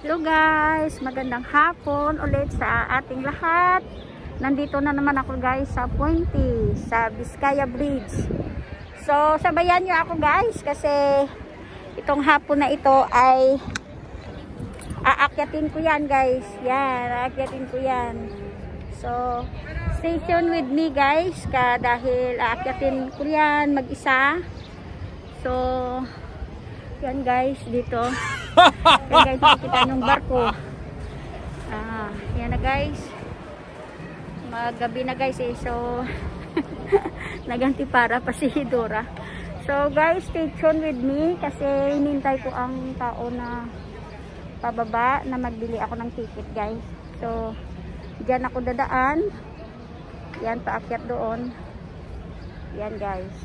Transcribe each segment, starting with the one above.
Hello guys, magandang hapon ulit sa ating lahat. Nandito na naman ako guys sa Puente, sa Vizcaya Bridge. So sabayan nyo ako guys kasi itong hapon na ito ay aakyatin ko yan guys. Yan, aakyatin ko yan. So stay tuned with me guys dahil aakyatin ko yan mag-isa. So yan guys, dito. Yan guys, nakikita yung barko. Yan na guys. Magabi na guys eh. So, naganti para pa si Dora. So guys, stay tuned with me kasi hinintay ko ang tao na pababa na magbili ako ng ticket guys. So, dyan ako dadaan. Yan, paakyat doon. Yan guys.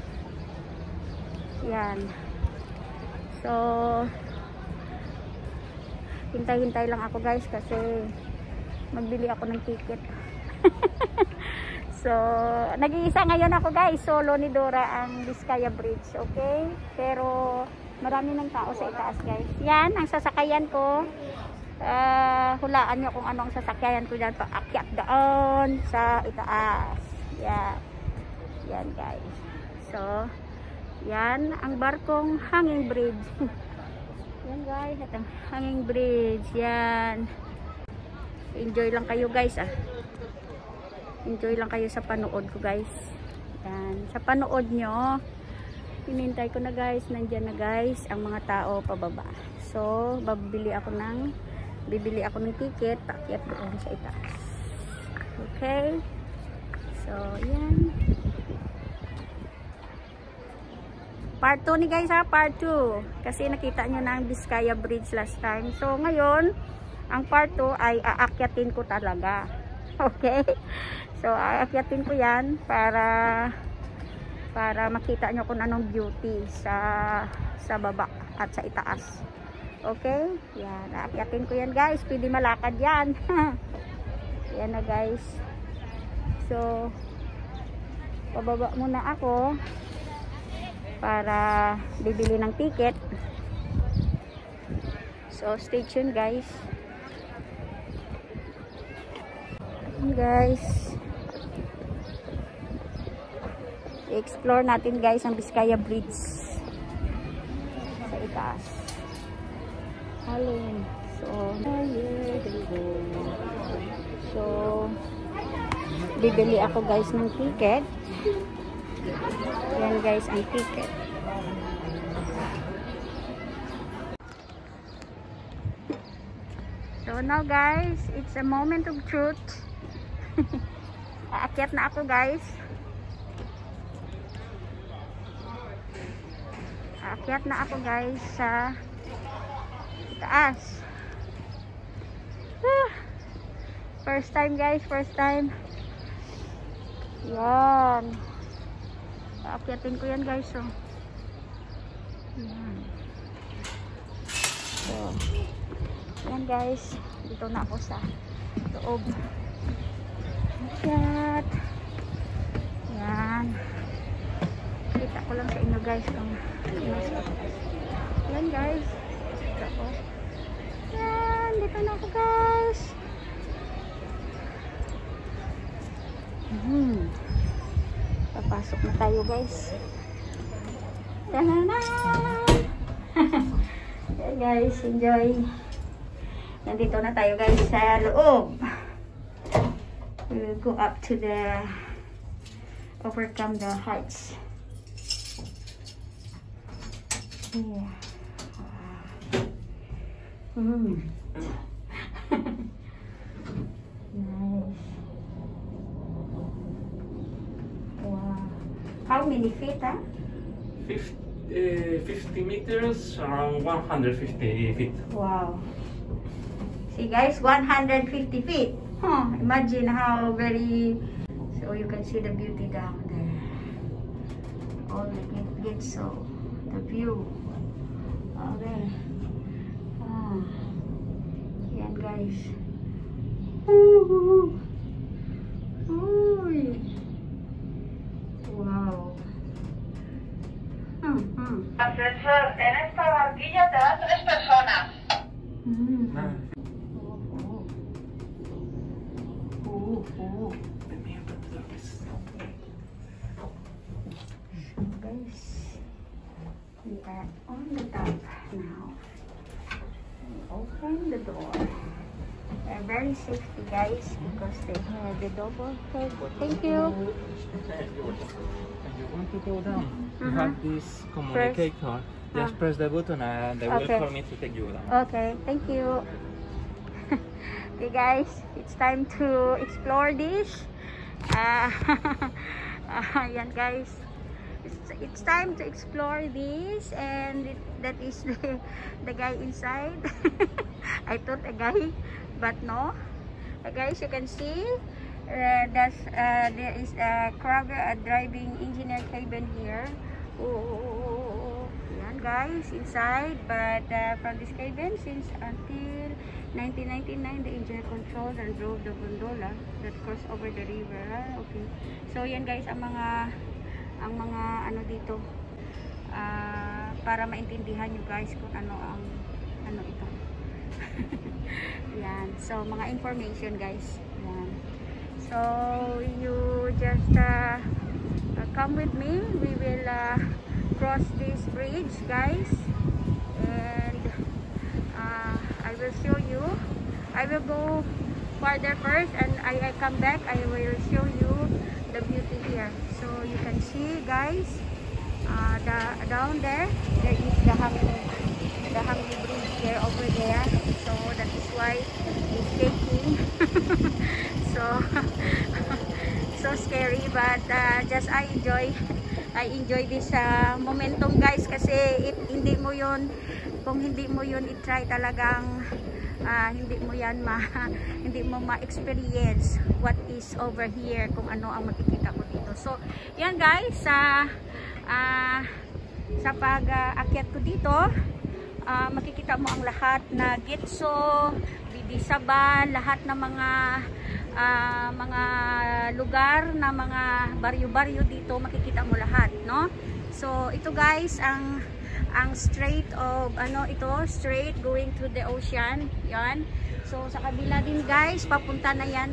Yan. So, hintay-hintay lang ako guys kasi magbili ako ng ticket. So, nag-iisa ngayon ako guys. Solo ni Dora ang Vizcaya Bridge. Okay? Pero, marami ng tao sa itaas guys. Yan, ang sasakayan ko. Hulaan nyo kung ano ang sasakayan ko dyan. Paakyat doon sa itaas. Yan. Yan guys. So, yan, ang barkong hanging bridge. Yan guys, at ang hanging bridge. Yan. Enjoy lang kayo guys Enjoy lang kayo sa panood ko guys. Yan. Sa panood nyo, pinintay ko na guys, nandyan na guys ang mga tao pababa. So, bibili ako ng ticket, paakyat doon sa itaas. Okay? So, yan. Part 2 ni guys part 2. Kasi nakita nyo na ang Vizcaya Bridge last time. So ngayon, ang part 2 ay aakyatin ko talaga. Okay? So aakyatin ko yan para makita nyo kung anong beauty sa baba at sa itaas. Okay? Yan, aakyatin ko yan guys. Pwede malakad yan. Yan na guys. So, pababa muna ako para bibili ng ticket. So stay tuned guys. Guys, i-explore natin guys ang Vizcaya Bridge sa itaas. Halin. So bibili ako guys ng ticket. Yan guys ang ticket. So now guys, it's a moment of truth. Aakyat na ako guys. Aakyat na ako guys sa taas. First time guys, first time. Yan. Aakyatin ko yan guys. So, yan guys. Dito na ako sa loob. Akyat. Yan. Kita ko lang sa inyo guys. Yan guys. Dito ako. Yan. Dito na ako guys. Papasok na tayo guys. Yeah, guys, enjoy. Nandito na tayo guys sa loob. We will go up to the overcome the heights. Yeah. Nice. Wow. How many feet, huh? 50 meters, around 150 feet. Wow. See guys, 150 feet. Imagine how very... So you can see the beauty down there. All the kids, so the view. Okay. Yan guys. Wow. Ascensor, en esta barquilla te dan 3 personas. Oh, let me open the door, please. So guys, we are on the top now. We open the door. They're very safety, guys, because they have the double head. Thank you. And you want to go down, you have this communicator. Just press the button and they will call me to take you down. Okay, thank you. Okay guys, it's time to explore this. Yan guys, it's time to explore this, and that is the guy inside. I thought a guy, but no. Guys, you can see there is a driving engineer cabin here. Oh, yan guys, inside. But from this cabin, since until 1999, the engineer controlled and drove the gondola that crossed over the river. Okay, so yan guys ang mga ano dito, para maintindihan nyo guys kung ano ito. Yan, so mga information guys. Yan, so you just come with me. We will cross this bridge guys, and I will show you. I will go farther first, and I come back. I will show you the beauty here. So you can see guys, down there is the Hamli bridge here over there. So that is why it's shaking. so scary, but just I enjoy this momentum guys, kasi kung hindi mo yun i-try talagang hindi mo ma-experience what is over here, kung ano ang makikita ko dito. So yan guys, sa pag-akyat ko dito, makikita mo ang lahat na Gitso, Bibisaban, lahat ng mga lugar na mga baryo-baryo dito, makikita mo lahat, no? So ito guys ang straight of straight going to the ocean. Yan. So sa kabila din guys, papunta na yan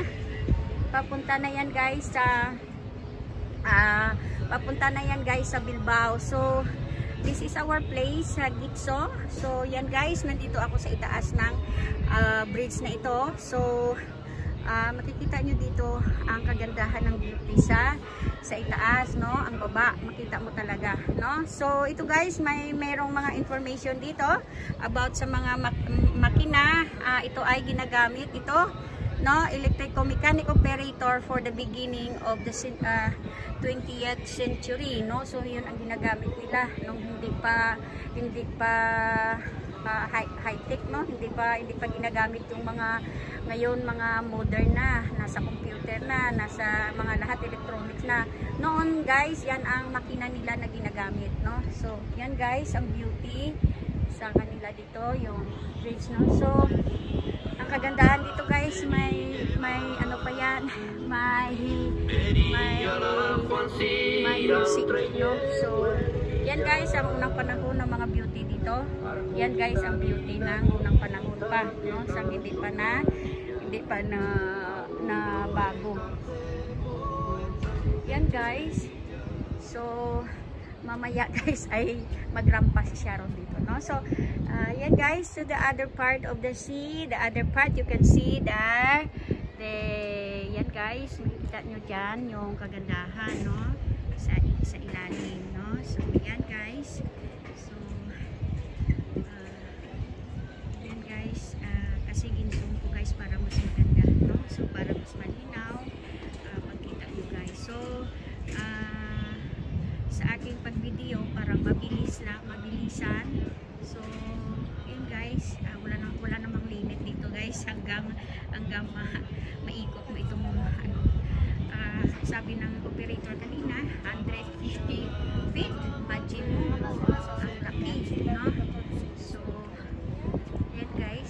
guys sa Bilbao. So this is our place sa Gitso. So yan guys, nandito ako sa itaas ng bridge na ito. So makikita nyo dito ang kagandahan ng beauty sa itaas, no? Ang baba, makita mo talaga, no? So ito guys, mayroong mga information dito about sa mga makina. Ito ay ginagamit ito, no? Electrico-mechanic operator for the beginning of the 20th century, no? So yun ang ginagamit nila nung hindi pa high-tech, no? Hindi pa ginagamit yung ngayon mga modern na, nasa computer na, nasa mga lahat electronics na. Noon guys, yan ang makina nila na ginagamit, no? So yan guys ang beauty sa kanila dito, yung bridge, no? So ang kagandahan dito guys, may ano pa yan, may music, no? So yan guys ang unang panahon ng mga beauty dito. Yan guys ang beauty ng unang panahon pa, no? Sa hindi pa na bago. Yan guys. So mamaya guys ay magrampa si Sharon dito, no? So yan guys, to the other part of the sea, the other part you can see there. Yan guys, makikita nyo dyan yung kagandahan, no? Sa ilalim, no? So yan guys. So yan guys, kasi ginzoom ko guys para mas maganda, no? So para mas malinaw, makita nyo guys. So sa aking pag-video parang mabilisan. So yun guys, wala namang limit dito guys, hanggang maikot mo itong sabi ng operator kanina, 150 feet. Imagine mo ang laki, no? So yan guys,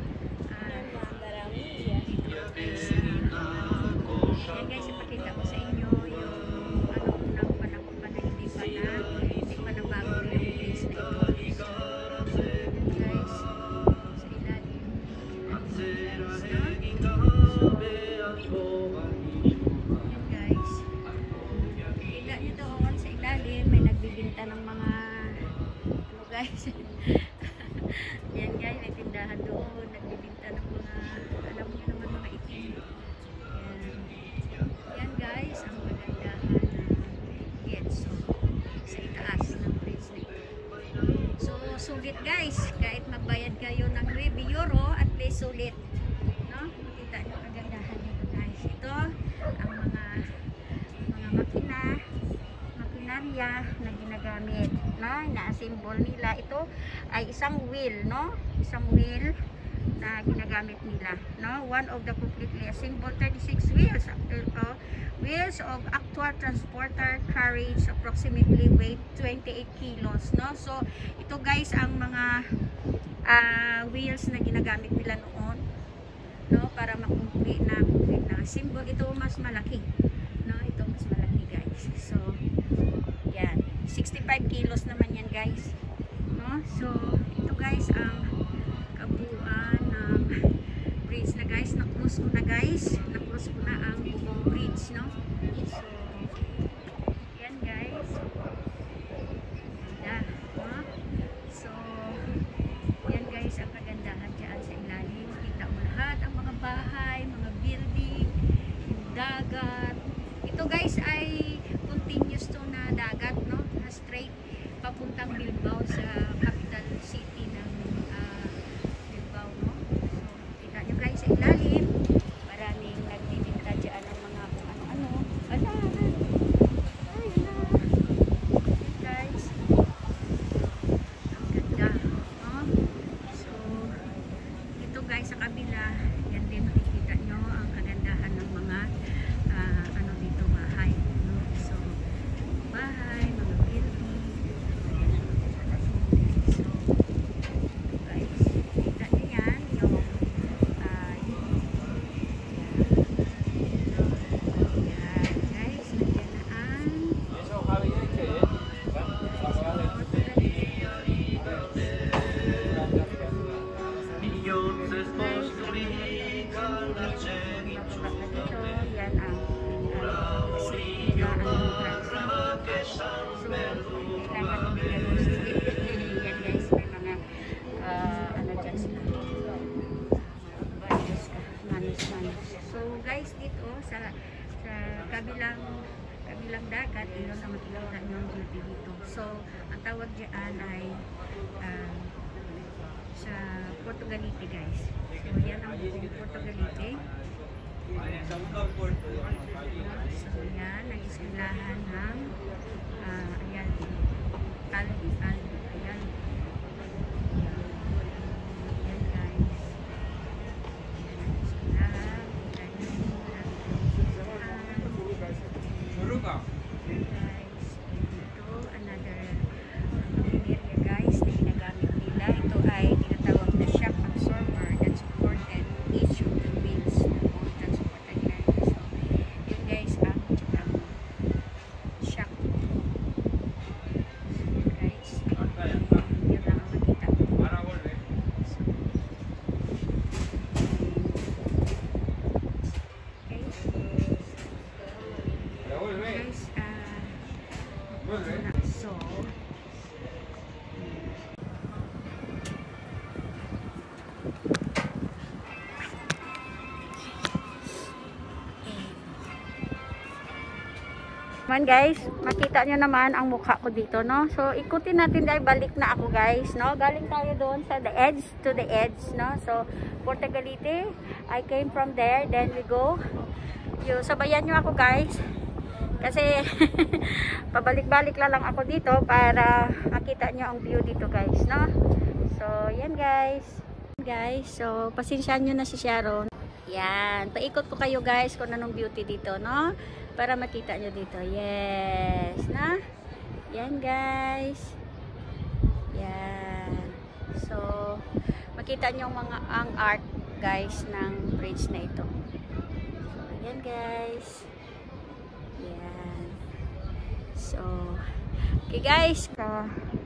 yan guys, ipakita ko sa inyo yung unang panahon pa na hindi pa na bago yung place na ito. So guys, sa ilalim, guys, no? So sulit guys. Kahit magbayad kayo ng €9, at least sulit. No? Makita nyo kagandahan nito guys. Ito ang mga makinarya na ginagamit. No? Na-assemble nila. Ito ay isang wheel. No? Isang wheel na ginagamit nila. No? One of the completely assembled 36 wheels. Wheels of actual transporter carriage approximately weight 28 kilos. No? So, ito guys ang mga wheels na ginagamit nila noon. No? Para makomplete na symbol. Ito mas malaki. No? Ito mas malaki guys. So, yan. 65 kilos naman yan guys. No? So, ito guys ang kabuuan ng bridge na guys. Na-close ko na guys. Na-close ko na ang buong bridge. No? So, yan guys. Yan. No? So, yan guys ang kagandahan dyan sa ilalim. Kita mo lahat ang mga bahay, mga building, yung dagat. Ito guys ay continuous to na dagat, no? Na straight papuntang Bilbao sa capital city ng Bilbao, no? So, kita nyo guys sa ilalim. Maraming nagbibinta dyan ng mga kung ano-ano. Ala! Ay, ala! Yan guys. Ang ganda, no? So, ito guys sa kabila, yan din makikita nyo ang kagandahan ng mga ano dito, bahay, no? So, bahay, mga building. So, guys, kita nyo yan, yung yan, guys, nandiyan na ang yan ang so guys dito sa kabilang dagat yun ang makikita nyo ang beauty dito. So ang tawag dyan ay sa Portugalete guys. So yan ang buong Portugalete. So yan ang iskilahan ng ayan Albi, ayan guys. Ito another area guys na ginagamit nila. Ito ay tinatawag na shock absorber that supported each of the wheels that supported guys. So yun guys ang shock. Guys, yun lang ang makita. So, man guys, makita nyo naman ang mukha ko dito, no? So, ikutin natin dahil balik na ako guys, no? Galing tayo doon sa the edge to the edge, no? So, Portugalete, I came from there, then we go. Sabayan nyo ako guys. Kasi, pabalik-balik lang ako dito para makita nyo ang view dito guys, no? So, yan guys. Guys, so, pasensyahan nyo na si Sharon. Yan, paikot ko kayo guys kung anong beauty dito, no? Para makita nyo dito. Yes, na? Yan guys. Yan. So, makita nyo ang art guys ng bridge na ito. So, yan guys. Yan. So, okay guys.